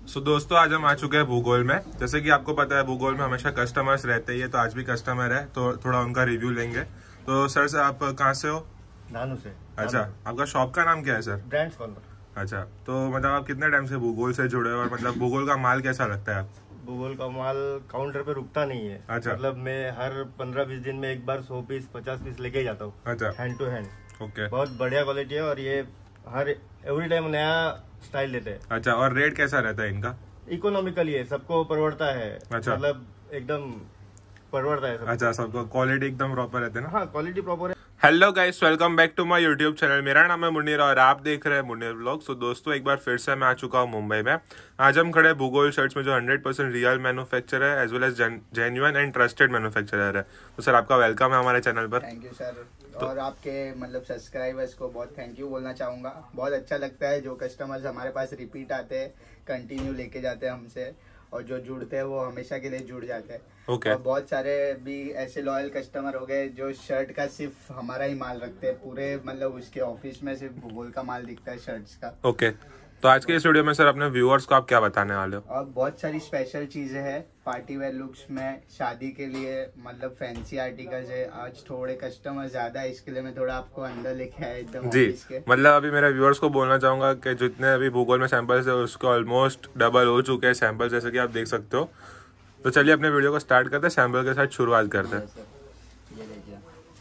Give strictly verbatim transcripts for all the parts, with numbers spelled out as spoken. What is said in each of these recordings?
सो so, दोस्तों आज हम आ चुके हैं भूगोल में। जैसे कि आपको पता है भूगोल में हमेशा कस्टमर्स रहते ही है, तो आज भी कस्टमर है तो थोड़ा उनका रिव्यू लेंगे। तो सर से आप कहाँ से हो? नानू से। अच्छा, आपका शॉप का नाम क्या है सर? Brands corner. अच्छा, तो मतलब आप कितने टाइम से भूगोल से जुड़े हो और मतलब भूगोल का माल कैसा लगता है आपको? भूगोल का माल काउंटर पे रुकता नहीं है। अच्छा। मतलब मैं हर पंद्रह बीस दिन में एक बार सौ पीस पचास पीस लेके ही जाता हूँ। अच्छा, हैंड टू हैंड। ओके, बहुत बढ़िया क्वालिटी है और ये हर एवरी टाइम नया स्टाइल देते हैं। अच्छा, और रेट कैसा रहता है इनका? इकोनॉमिकली है, सबको परवड़ता है। अच्छा। मतलब एकदम परवड़ता है सबको। अच्छा, सबको क्वालिटी एकदम प्रॉपर रहते हैं ना? हाँ, क्वालिटी प्रॉपर है। Hello guys, welcome back to my YouTube channel. मेरा नाम है मुनीर और आप देख रहे हैं मुनीर व्लॉग। सो दोस्तों, एक बार फिर से मैं आ चुका हूँ मुंबई में। आज हम खड़े भूगोल शर्ट्स में जो हंड्रेड परसेंट रियल मैन्युफैक्चर है as well as genuine and trusted manufacturer है। तो सर आपका वेलकम है हमारे चैनल पर। Thank you sir. और आपके मतलब सब्सक्राइबर्स को बहुत थैंक यू बोलना चाहूँगा। बहुत अच्छा लगता है जो कस्टमर्स हमारे पास रिपीट आते हैं, कंटिन्यू लेके जाते हैं हमसे, और जो जुड़ते हैं वो हमेशा के लिए जुड़ जाते हैं। Okay. और बहुत सारे भी ऐसे लॉयल कस्टमर हो गए जो शर्ट का सिर्फ हमारा ही माल रखते हैं। पूरे मतलब उसके ऑफिस में सिर्फ भूगोल का माल दिखता है शर्ट्स का। Okay okay. तो आज के इस वीडियो में सर अपने व्यूअर्स को आप क्या बताने वाले हो? और बहुत सारी स्पेशल चीजें हैं पार्टी वेयर लुक्स में, शादी के लिए मतलब फैंसी आर्टिकल्स है। आज थोड़े कस्टमर ज्यादा है, इसके लिए मैं थोड़ा आपको अंदर लेके आया एकदम जी। ऑफिस के। मतलब अभी मेरे व्यूअर्स को बोलना चाहूंगा कि जितने अभी भूगोल में सैंपल्स है उसको ऑलमोस्ट डबल हो चुके हैं सैंपल, जैसे कि आप देख सकते हो। तो चलिए अपने वीडियो को स्टार्ट करते हैं, सैंपल के साथ शुरुआत करते हैं। ये देखिए,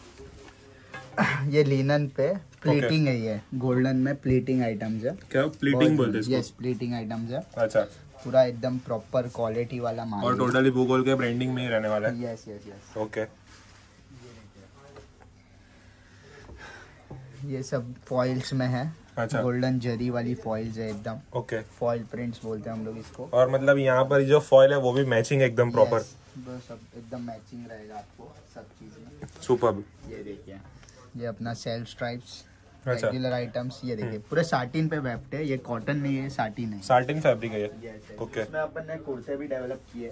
ये लिनन पे प्लीटिंग है, ये गोल्डन में प्लीटिंग आइटम्स है। क्या प्लीटिंग बोलते हैं? यस, प्लीटिंग आइटम्स है। अच्छा, पूरा एकदम प्रॉपर क्वालिटी वाला माल और टोटली भूगोल के ब्रांडिंग में ही रहने वाला है। Yes yes yes. ओके, ये सब फॉइल्स में है। अच्छा, गोल्डन जरी वाली फॉइल्स है एकदम। ओके, फॉइल प्रिंट्स बोलते हैं हम लोग इसको। और मतलब यहाँ पर जो फॉइल है वो भी मैचिंग एकदम प्रॉपर। Yes, वो सब एकदम मैचिंग रहेगा आपको सब चीज में। सुपर्ब। ये देखिए, ये अपना सेल्फ स्ट्राइप्स अच्छा, रेगुलर आइटम्स। ये देखिए पूरे साटिन पे वेफ्ट है, ये कॉटन नहीं है, साटिन है। साटिन फैब्रिक है ये। Yes, yes. ओके। इसमें अपन ने कुर्ते भी डेवलप किए,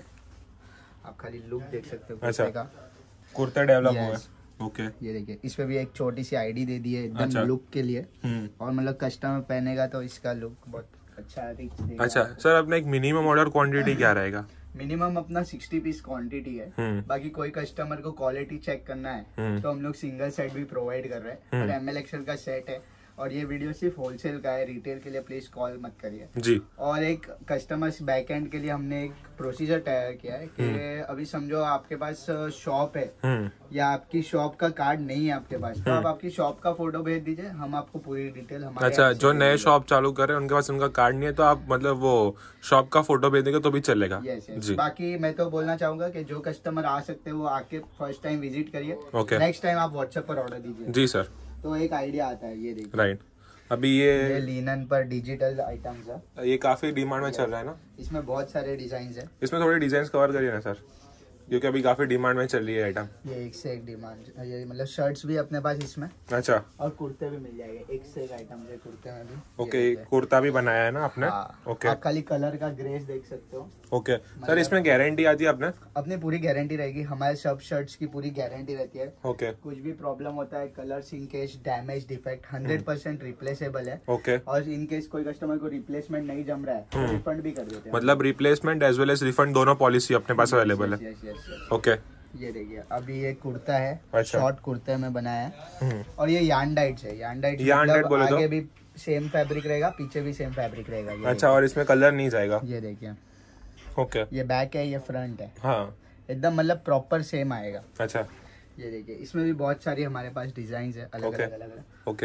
आप खाली लुक देख सकते हो अच्छा, कुर्ते का। कुर्ता डेवलप हुआ है। Yes. ओके, ये देखिए, इसमें भी एक छोटी सी आईडी दे दी है एकदम अच्छा। लुक के लिए। हम्म, और मतलब कस्टमर पहनेगा तो इसका लुक बहुत अच्छा रिच देगा। अच्छा सर, अपना एक मिनिमम ऑर्डर क्वांटिटी क्या रहेगा? मिनिमम अपना सिक्सटी पीस क्वांटिटी है। हम्म, बाकी कोई कस्टमर को क्वालिटी चेक करना है हम्म, तो हम लोग सिंगल सेट भी प्रोवाइड कर रहे हैं। और एम एल एक्सएल का सेट है, और ये वीडियो सिर्फ होलसेल का है, रिटेल के लिए प्लीज कॉल मत करिए जी। और एक कस्टमर्स बैक एंड के लिए हमने एक प्रोसीजर तैयार किया है कि अभी समझो आपके पास शॉप है हम्म, या आपकी शॉप का कार्ड नहीं है आपके पास, तो आप आपकी शॉप का फोटो भेज दीजिए, हम आपको पूरी डिटेल हमारे अच्छा, ऐप से जो दे नए देंगे। शॉप चालू कर रहे हैं उनके पास उनका कार्ड नहीं है तो आप मतलब वो शॉप का फोटो भेज देंगे तो भी चलेगा? Yes yes. जी। बाकी मैं तो बोलना चाहूंगा कि जो कस्टमर आ सकते हैं वो आके फर्स्ट टाइम विजिट करिए। ओके। नेक्स्ट टाइम आप व्हाट्सएप पर ऑर्डर दीजिए जी सर। तो एक आइडिया आता है। ये देखिए, राइट, अभी ये ये लिनन पर डिजिटल आइटम्स है। ये काफी डिमांड में चल रहा है ना? इसमें बहुत सारे डिजाइन है। इसमें थोड़ी डिजाइन कवर करिए ना सर, क्योंकि अभी काफी डिमांड में चल रही है आइटम। ये एक से एक डिमांड, ये मतलब शर्ट्स भी अपने पास इसमें, अच्छा, और कुर्ते भी मिल जाएंगे। एक से एक आइटम है कुर्ते में भी। ओके, ये देखिए। कुर्ता भी बनाया है ना आपने? हाँ, ओके, आप खाली कलर का ग्रेस देख सकते हो। ओके सर, इसमें गारंटी आती है आपने? अपनी पूरी गारंटी रहेगी, हमारे सब शर्ट्स की पूरी गारंटी रहती है। ओके, कुछ भी प्रॉब्लम होता है, colour sinkage, damage, defect, hundred percent replaceable है। ओके, और इन केस कोई कस्टमर को रिप्लेसमेंट नहीं जम रहा है तो रिफंड भी कर देते हैं। मतलब replacement as well as refund दोनों पॉलिसी अपने पास अवेलेबल है। Yes yes yes. ओके, ये देखिए, अभी ये कुर्ता है, अच्छा। शॉर्ट कुर्ते में बनाया है, हम्म, और ये यार्न डाइट्स है। यार्न डाइट्स यार्न डाइट बोले तो? आगे भी सेम फैब्रिक रहेगा, पीछे भी सेम फैब्रिक रहेगा। ये अच्छा, और इसमें कलर नहीं जाएगा? देखिए। ये देखिए, ओके, ये बैक है, ये फ्रंट है, हाँ, एकदम मतलब प्रॉपर सेम आएगा। अच्छा, ये देखिए, इसमें भी बहुत सारी हमारे पास डिजाइन है, अलग Okay. अलग अलग अलग ओके,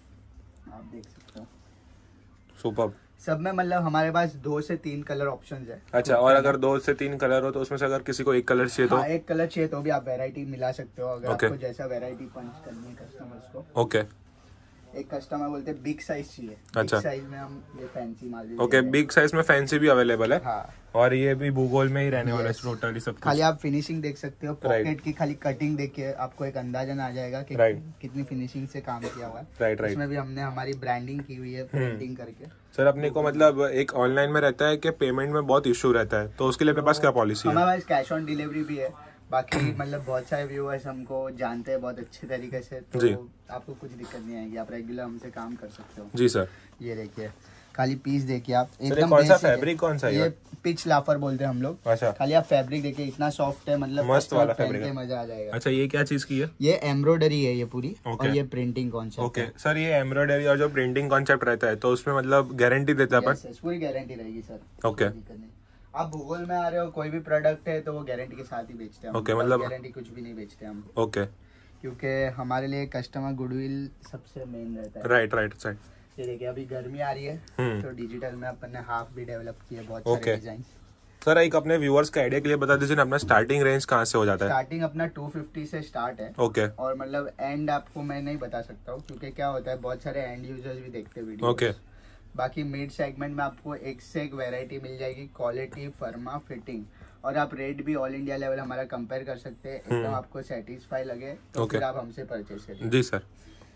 आप देख सकते हो। सुपर्ब। सब में मतलब हमारे पास दो से तीन कलर ऑप्शंस है। अच्छा, और अगर दो से तीन कलर हो तो उसमें से अगर किसी को एक कलर चाहिए तो? हाँ, एक कलर चाहिए तो भी आप वैरायटी मिला सकते हो, अगर Okay. आपको जैसा वैरायटी पंच करनी है कस्टमर्स को। ओके, एक कस्टमर बोलते हैं बिग साइज चाहिए, अच्छा। बिग साइज में हम ये फैंसी माल भी ओके, देते हैं। बिग साइज में फैंसी भी अवेलेबल है। हाँ, और ये भी भूगोल में ही रहने वाला है Yes. टोटली सब खाली कुछ। आप फिनिशिंग देख सकते हो, Right. पॉकेट की खाली कटिंग देख के आपको एक अंदाजा आ जाएगा कि Right. कितनी फिनिशिंग से काम किया हुआ है। राइट राइट इसमें भी हमने हमारी ब्रांडिंग की हुई है, प्रिंटिंग करके। सर, अपने को मतलब एक ऑनलाइन में रहता है कि पेमेंट में बहुत इशू रहता है, तो उसके लिए अपने पास क्या पॉलिसी है? हमारे पास कैश ऑन डिलीवरी भी है। बाकी मतलब बहुत सारे व्यूअर्स हमको जानते हैं बहुत अच्छे तरीके से, तो जी। आपको कुछ दिक्कत नहीं आएगी, आप रेगुलर हमसे काम कर सकते हो। जी सर। ये देखिए, खाली पीस देखिए आप, सर ये एकदम कौन सा basic है। फैब्रिक कौन सा है ये ये? पिच लाफर बोलते हैं हम लोग। अच्छा। खाली आप फैब्रिक देखिए, इतना सॉफ्ट है, मतलब मस्त customer वाला पहन फैब्रिक के है। मजा आ जाएगा। अच्छा ये क्या चीज की है? ये एम्ब्रॉयडरी है ये पूरी, ओके। और ये प्रिंटिंग कॉन्सेप्ट ओके है। सर, ये एम्ब्रॉयडरी और जो प्रिंटिंग कॉन्सेप्ट रहता है तो उसमें मतलब गारंटी देता है अपन? Yes, yes, पूरी गारंटी रहेगी सर। ओके। कोई दिक्कत नहीं। आप भूगोल में आ रहे हो, कोई भी प्रोडक्ट है तो वो गारंटी के साथ ही बेचते हैं हम। ओके, मतलब- गारंटी कुछ भी नहीं बेचते हम, ओके। क्योंकि हमारे लिए कस्टमर गुडविल सबसे मेन रहता है। Right right right. ये देखिए अभी गर्मी आ रही है, हम्म। तो डिजिटल में अपन ने हाफ भी डेवलप किए, बहुत ओके। सारे डिजाइन। सर एक अपने व्यूअर्स का आइडिया के लिए बता दीजिए ना, अपना स्टार्टिंग रेंज कहाँ से हो जाता है? स्टार्टिंग अपना टू फिफ्टी से स्टार्ट है। ओके। और मतलब एंड आपको मैं नहीं बता सकता हूँ, क्योंकि क्या होता है बहुत सारे एंड यूजर्स भी देखते हैं वीडियो। ओके। बाकी मिड सेगमेंट में आपको एक से एक वैरायटी मिल जाएगी, क्वालिटी, फर्मा, फिटिंग, और आप रेट भी ऑल इंडिया लेवल हमारा कंपेयर कर सकते हैं। एकदम आपको सेटिस्फाई लगे तो ओके। फिर आप हमसे परचेज करिए। जी सर।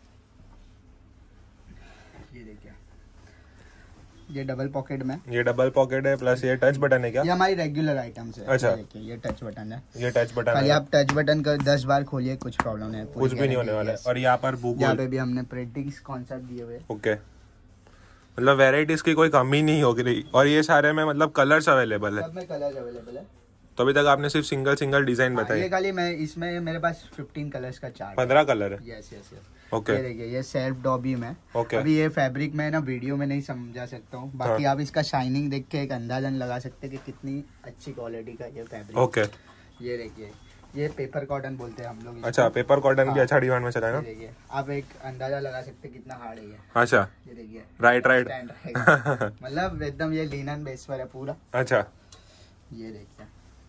ये देखिए, ये डबल पॉकेट में, ये डबल पॉकेट है, प्लस ये टच बटन है क्या? ये हमारी रेगुलर आइटम्स है। अच्छा। ये देखिए, ये टच बटन है। ये टच बटन खाली है, आप टच बटन कर दस बार खोलिए, कुछ प्रॉब्लम नहीं है, पूरी कुछ भी नहीं होने guarantee वाला है। है। और यहाँ पर यहाँ भूगोल, पे भी हमने प्रिंटिंग्स कॉन्सेप्ट दिए हुए। ओके, मतलब वेराइटीज की कोई कमी नहीं होगी। और ये सारे में मतलब कलर्स अवेलेबल है? सब में कलर अवेलेबल है। तो अभी तक आपने सिर्फ सिंगल सिंगल डिजाइन हाँ, बताई? ये खाली मैं इसमें मेरे पास फिफ्टीन कलर्स का चार्ट है। पंद्रह कलर है? Yes yes yes. ओके। ये देखिए, ये सेल्फ डॉबी में। ओके। अभी ये फैब्रिक में ना वीडियो में नहीं समझा सकता हूँ, बाकी हाँ। आप इसका शाइनिंग देख के एक अंदाजन लगा सकते हैं कि कितनी अच्छी क्वालिटी का ये फैब्रिक। ओके। ये देखिए, ये पेपर कॉटन बोलते हैं हम लोग इसको। अच्छा, पेपर कॉटन भी हाँ। अच्छा डिमांड में चला है ये ना? देखिए, आप एक अंदाजा लगा सकते हैं कितना हार्ड है ये। अच्छा। ये देखिए, राइट राइट। स्टैंड रहेगा। मतलब एकदम ये लिनन बेस पर है पूरा। अच्छा। ये देखिए,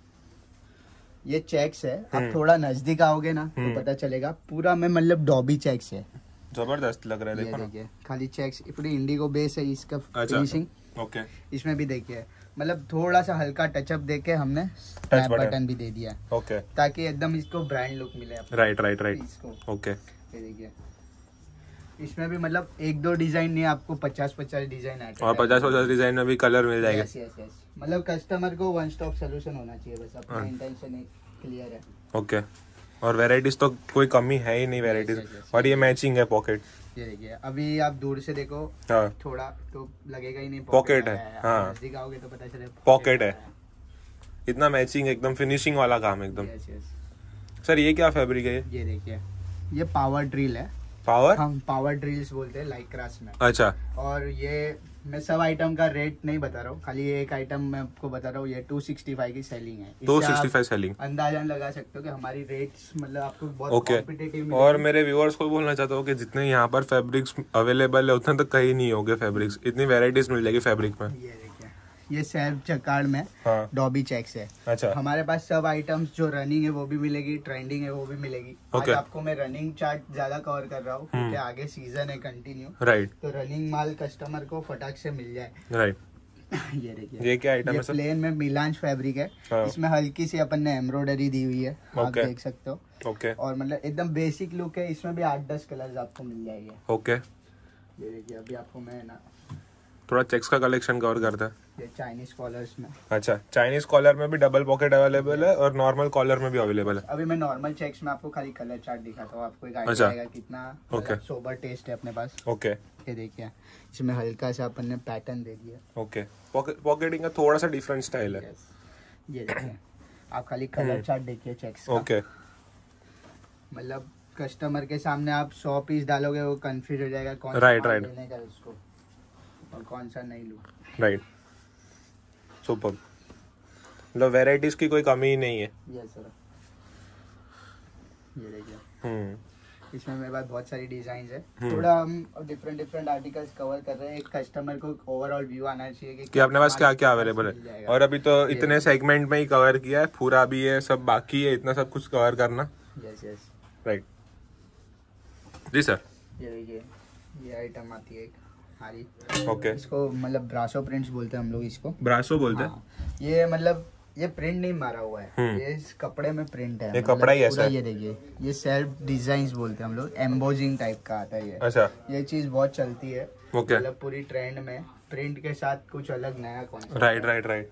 ये चेक्स है। हम्म। आप थोड़ा नजदीक आओगे ना तो हम्म। पता चलेगा, पूरा में मतलब डॉबी चेक्स है। जबरदस्त लग रहा है, ये देखो ना। देखिए, खाली चेक्स, पूरी इंडिगो बेस है इसका अच्छा। फिनिशिंग। ओके। इसमें भी देखिए, मतलब थोड़ा सा हल्का टचअप देके हमने Touch टैप button। बटन भी दे दिया है, ओके। ताकि एकदम इसको ब्रांड लुक मिले अपने राइट राइट राइट। पीस को। ओके। ये देखिए, इसमें भी मतलब एक दो डिजाइन नहीं, आपको पचास पचास डिजाइन आता और पचास पचास डिजाइन में भी कलर मिल जाएगा? Yes yes yes. मतलब कस्टमर को वन स्टॉप सोल्यूशन होना चाहिए, बस अपना हाँ। इंटेंशन क्लियर है। ओके। और वेराइटीज तो कोई कमी है ही नहीं वेराइटीज। Yes, yes, yes. और ये मैचिंग है पॉकेट? ये देखिए, अभी आप दूर से देखो हाँ, थोड़ा तो लगेगा ही नहीं Pocket है, है। हाँ। नजदीक आओगे तो पता चले Pocket है। इतना मैचिंग, एकदम फिनिशिंग वाला काम एकदम। Yes yes. सर ये क्या फैब्रिक है? ये देखिए, ये पावर ड्रिल है। पावर? हम पावर ड्रिल्स बोलते हैं लाइक्रास में। अच्छा। और ये मैं सब आइटम का रेट नहीं बता रहा हूँ, खाली ये एक आइटम मैं आपको बता रहा हूँ, ये टू सिक्सटी फाइव की सेलिंग है। इससे दो आप सिक्सटी फाइव सेलिंग? अंदाजन लगा सकते हो कि हमारी रेट्स मतलब आपको बहुत ओके। कॉम्पिटिटिव और मेरे व्यूअर्स को बोलना चाहता हूँ कि जितने यहाँ पर फैब्रिक्स अवेलेबल है उतने तो कहीं नहीं होंगे फैब्रिक्स। इतनी वेराइटीज मिल जाएगी फैब्रिक में। ये देखिए, ये सेल्फ जकार्ड में हाँ। डॉबी चेक्स है। अच्छा। हमारे पास सब आइटम्स जो रनिंग है वो भी मिलेगी, ट्रेंडिंग है वो भी मिलेगी। आज Okay. आपको मैं रनिंग चार्ट ज्यादा कवर कर रहा हूँ, क्योंकि आगे सीजन है कंटिन्यू, राइट तो रनिंग माल कस्टमर को फटाक से मिल जाए। राइट। ये देखिए, ये क्या आइटम ये है सर? प्लेन में मिलांज फैब्रिक है। हाँ। इसमें हल्की सी अपन ने एम्ब्रॉयडरी दी हुई है, आप Okay. देख सकते हो। ओके। और मतलब एकदम बेसिक लुक है, इसमें भी आठ दस कलर्स आपको मिल जाएंगे। ओके। ये देखिए, अभी आपको मैं ना थोड़ा चेक्स का कलेक्शन कवर करता है। ये चाइनीज कॉलर्स में, अच्छा, चाइनीज कॉलर में भी डबल पॉकेट अवेलेबल है और नॉर्मल कॉलर में भी अवेलेबल है? अभी मैं नॉर्मल चेक्स में आपको खाली कलर चार्ट दिखाता हूँ, आपको एक अच्छा। आइडिया आएगा कितना Okay. मतलब सोबर टेस्ट है अपने पास। ओके। ये देखिए, इसमें हल्का सा अपन ने पैटर्न दे दिया। ओके। पॉकेटिंग का थोड़ा सा डिफरेंट स्टाइल है। Yes. ये देखिए, आप खाली कलर चार्ट देखिए चेक्स का। ओके। मतलब कस्टमर के सामने आप सौ पीस डालोगे, वो कंफ्यूज हो जाएगा कौन Right, सा माल right. लेने का उसको और कौन सा नहीं लूँ। राइट। सुपर। मतलब वेराइटीज की कोई कमी ही नहीं है। Yes sir. ये देखिए, हम्म। इसमें मेरे पास बहुत सारी डिजाइन है। हम्म। थोड़ा हम डिफरेंट डिफरेंट आर्टिकल्स कवर कर रहे हैं, एक कस्टमर को ओवरऑल व्यू आना चाहिए कि कि अपने पास क्या क्या मिल अवेलेबल है। जाएगा। और अभी तो इतने सेगमेंट में ही कवर किया है, पूरा भी है, सब बाकी है, इतना सब कुछ कवर करना। Yes yes. राइट। जी सर। ये देखिए, ये आइटम आती है एक हमारी, ओके। इसको मतलब ब्रासो प्रिंट्स बोलते हैं हम लोग इसको। ब्रासो बोलते हैं? हाँ, ये मतलब ये प्रिंट नहीं मारा हुआ है, हम्म। ये इस कपड़े में प्रिंट है। ये मतलब कपड़ा ही ऐसा पूरा है? ये देखिए, ये सेल्फ डिजाइन बोलते हैं हम लोग, एम्बोजिंग टाइप का आता है ये। अच्छा। ये चीज बहुत चलती है, ओके। मतलब पूरी ट्रेंड में प्रिंट के साथ कुछ अलग नया कॉन्सेप्ट। Right right right.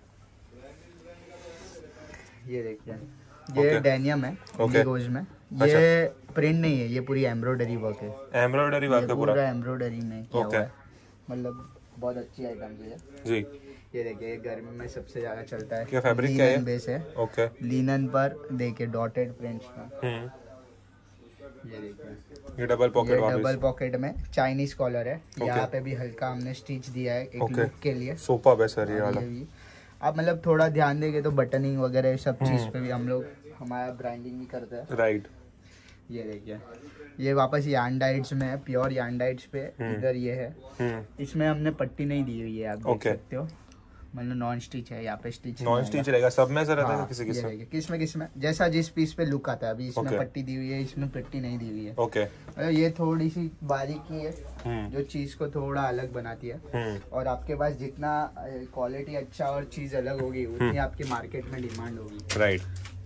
ये देखिए, Okay. ये डेनियम है Okay. इंडिगोज में। ये प्रिंट नहीं है, ये पूरी एम्ब्रॉयडरी वर्क है। एम्ब्रॉयडरी ये वर्क है पूरा? पूरा एम्ब्रॉयडरी में किया Okay. हुआ है, मतलब बहुत अच्छी आइटम है जी। ये देखिए गर्मी में सबसे ज्यादा चलता है। क्या फैब्रिक क्या है? बेस है। ओके। लिनन पर देखिए डॉटेड प्रिंट्स का। हम्म ये देखिए ये डबल पॉकेट ये वापस। डबल पॉकेट में चाइनीज कॉलर है। Okay. यहाँ पे भी हल्का हमने स्टिच दिया है एक Okay. लुक के लिए। सुपर्ब है सर ये और वाला। ये भी आप मतलब थोड़ा ध्यान देंगे तो बटनिंग वगैरह सब चीज हम्म। पे भी हम लोग हमारा ब्रांडिंग भी करते हैं। राइट। ये देखिए ये वापस यांडाइट्स में है, प्योर यांडाइट्स पे। हम्म। इधर ये है, हम्म इसमें हमने पट्टी नहीं दी हुई है, आप देख Okay. सकते हो। मतलब नॉन स्टिच है, यहाँ पे स्टिच नॉन स्टिच रहेगा सब में सर? रहता है हाँ, किसी ये किसी में? देखिए किसमें किसमें जैसा जिस पीस पे लुक आता है। अभी इसमें Okay. पट्टी दी हुई है, इसमें पट्टी नहीं दी हुई है। ओके। मतलब ये थोड़ी सी बारीकी है हम्म जो चीज को थोड़ा अलग बनाती है। हम्म और आपके पास जितना क्वालिटी अच्छा और चीज अलग होगी उतनी हम्म। आपकी मार्केट में डिमांड होगी। राइट।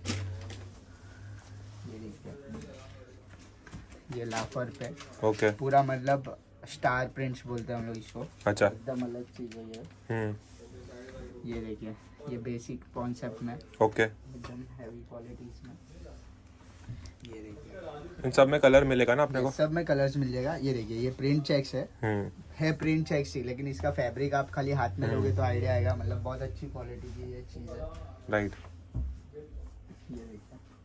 ये देखिए ये लाफर पे ओके। पूरा मतलब स्टार प्रिंट्स बोलते हैं हम लोग इसको। अच्छा। एकदम अलग चीज है ये। हम्म ये देखिए ये बेसिक कॉन्सेप्ट में ओके। एकदम हैवी क्वालिटीज में। ये देखिए इन सब में कलर मिलेगा ना अपने ये को? सब में कलर्स मिल जाएगा। ये देखिए ये प्रिंट चेक्स है हम्म है प्रिंट चेक्स ही, लेकिन इसका फैब्रिक आप खाली हाथ में लोगे तो आइडिया आएगा। मतलब बहुत अच्छी क्वालिटी की ये चीज है। राइट। ये देखिए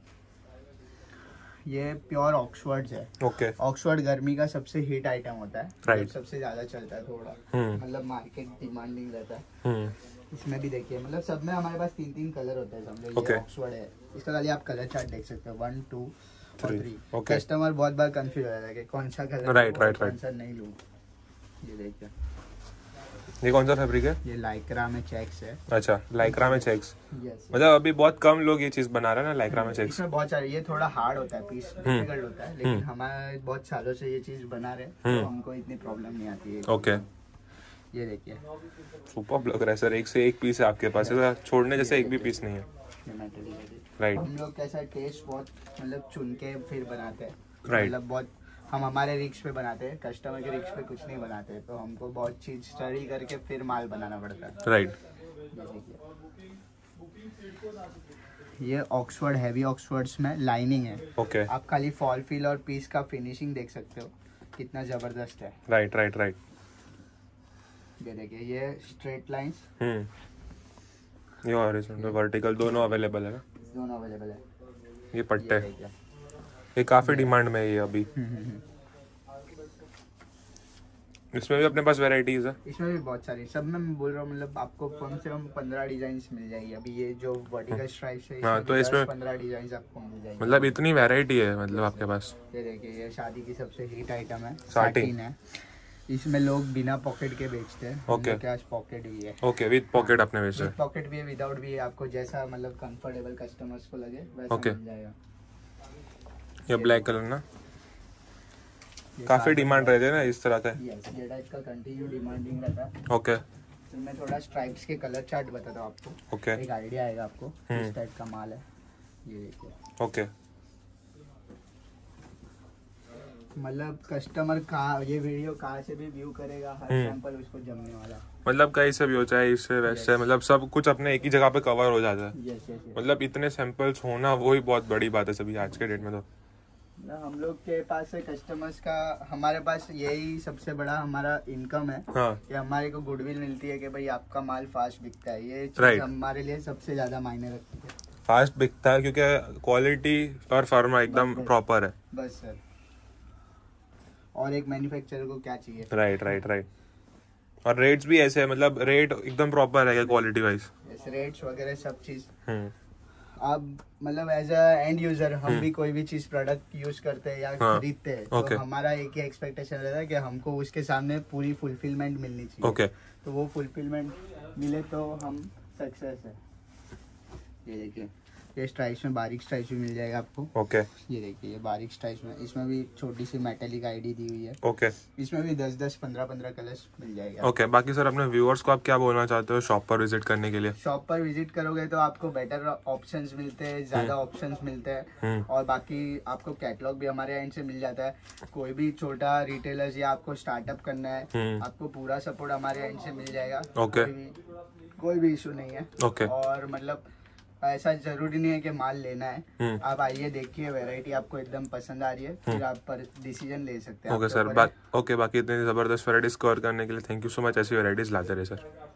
ये प्योर ऑक्सफोर्ड है। ओके। ऑक्सफोर्ड गर्मी का सबसे हिट आइटम होता है। Right. सबसे ज्यादा चलता है थोड़ा। हम्म मतलब मार्केट डिमांडिंग रहता है। हम्म इसमें भी देखिए मतलब सब में हमारे पास तीन तीन कलर होते हैं समझो। Okay. ये ऑक्सफोर्ड है, इसका खाली आप कलर चार्ट देख सकते हो, वन टू और Three. थ्री। Okay. कस्टमर बहुत बार कंफ्यूज हो जाता है कि कौन सा कलर Right, right, कौन right. सा नहीं लूं। ये देखिए ये कौन सा फैब्रिक है? ये लाइक्रा में चेक्स है। अच्छा, लाइक्रा में चेक्स। यस मतलब अभी बहुत कम लोग ये चीज बना रहे हैं ना, लाइक्रा में चेक्स। इसमें बहुत सारे, ये थोड़ा हार्ड होता है पीस, डिफिकल्ट होता है, लेकिन हम्म। हमारे बहुत सालों से ये चीज बना रहे हैं तो हम्म। हमको इतनी प्रॉब्लम नहीं आती है। ओके। ये देखिए सुपर्ब लग रहा है सर। एक से एक पीस है आपके पास, ऐसा छोड़ने जैसे एक भी पीस नहीं है। ये मेटल है। राइट। हम लोग कैसा टेस्ट बहुत मतलब चुन के फिर बनाते हैं। Right. मतलब बहुत हम हमारे रिक्स पे बनाते हैं, कस्टमर के रिक्स पे कुछ नहीं बनाते, तो हमको बहुत चीज स्टडी करके फिर माल बनाना पड़ता है। राइट। ये देखिए ये ऑक्सफोर्ड हैवी ऑक्सफोर्ड्स में लाइनिंग है। ओके। आप खाली फॉल फील और पीस का फिनिशिंग देख सकते हो कितना जबरदस्त है। Right right right. ये देखिए ये स्ट्रेट लाइंस हम्म ये हॉरिजॉन्टल वर्टिकल दोनों अवेलेबल है ना? दोनों अवेलेबल है। ये पट्टे ये देखिए ये काफी डिमांड में है ये अभी। हम्म, हम्म, हम्म। इसमें भी अपने पास वैरायटीज है। इसमें भी बहुत सारी, सब में मैं बोल रहा हूँ मतलब आपको कम से कम पंद्रह डिजाइन मिल जाएगी। अभी ये जो वर्टिकल स्ट्राइप्स है हाँ, इसमें तो भी इसमें- दस पंद्रह डिजाइन आपको मिल जाएगी। मतलब इतनी वैरायटी है मतलब आपके पास। ये देखिए ये शादी की सबसे हिट आइटम है, साटिन। साटिन है। इसमें लोग बिना पॉकेट के बेचते हैं। हम Okay. लोग के पास पॉकेट भी है। ओके, विद पॉकेट अपने वैसे। विद पॉकेट भी है, विदाउट भी है। आपको जैसा मतलब कंफर्टेबल कस्टमर्स को लगे वैसा Okay. मिल जाएगा। ये ब्लैक कलर ना ये काफी कार्बन डिमांड रहते हैं ना इस तरह के। यस ये टाइप का कंटिन्यू डिमांडिंग रहता है। ओके तो मैं थोड़ा स्ट्राइप्स के कलर चार्ट बताता हूँ आपको, ओके एक आइडिया आएगा आपको हम्म। इस टाइप का माल है। ये देखिए ओके। मतलब कस्टमर कहाँ ये वीडियो कहाँ से भी व्यू करेगा, हर हम्म। सैंपल उसको जमने वाला है। मतलब कहीं से भी हो चाहे इससे वैसे, मतलब सब कुछ अपने एक ही जगह पे कवर हो जाता है। Yes yes yes. मतलब इतने सैंपल्स होना वही बहुत बड़ी बात है सभी आज के डेट में। तो मतलब हम लोग के पास से कस्टमर्स का, हमारे पास यही सबसे बड़ा हमारा इनकम है हाँ कि हमारे को गुडविल मिलती है कि भाई आपका माल फास्ट बिकता है। ये चीज Right. हमारे लिए सबसे ज्यादा मायने रखती है। फास्ट बिकता है क्योंकि क्वालिटी और फर्मा एकदम बस। प्रॉपर है। बस सर, और एक मैन्युफैक्चरर को क्या चाहिए। Right right right. और रेट्स भी ऐसे है, मतलब रेट एकदम प्रॉपर है क्वालिटी वाइज। रेट्स वगैरह सब चीज हम्म आप मतलब एज अ एंड यूजर हम भी कोई भी चीज प्रोडक्ट यूज करते हैं या हाँ, खरीदते हैं तो okay. हमारा एक ही एक्सपेक्टेशन रहता है कि हमको उसके सामने पूरी फुलफिलमेंट मिलनी चाहिए। ओके तो वो फुलफिलमेंट मिले तो हम सक्सेस है। ये देखिए ये स्ट्राइप्स में बारीक स्ट्राइप्स भी मिल जाएगा आपको। ओके ये देखिए ये बारीक स्ट्राइप्स में, इसमें भी छोटी सी मेटेलिक आईडी दी हुई है। ओके इसमें भी दस दस पंद्रह पंद्रह कलर्स मिल जाएगा। ओके। बाकी सर अपने व्यूअर्स को आप क्या बोलना चाहते हो शॉप पर विजिट करने के लिए? शॉप पर विजिट करोगे तो आपको बेटर ऑप्शंस मिलते हैं, ज्यादा ऑप्शंस मिलते हैं। हम्म और बाकी आपको कैटलॉग भी हमारे एंड से मिल जाता है। कोई भी छोटा रिटेलर्स या आपको स्टार्टअप करना है, हम्म आपको पूरा सपोर्ट हमारे एंड से मिल जाएगा। Okay. कोई भी कोई भी इशू नहीं है। Okay. और मतलब ऐसा जरूरी नहीं है कि माल लेना है, हम्म। आप आइए देखिए, वैरायटी आपको एकदम पसंद आ रही है, फिर आप पर डिसीजन ले सकते हैं। ओके आपके सर, ऊपर बात ओके बाकी इतनी ज़बरदस्त वैराइटीज़ कवर करने के लिए थैंक यू सो मच। ऐसी वैराइटीज़ लाते रहे सर।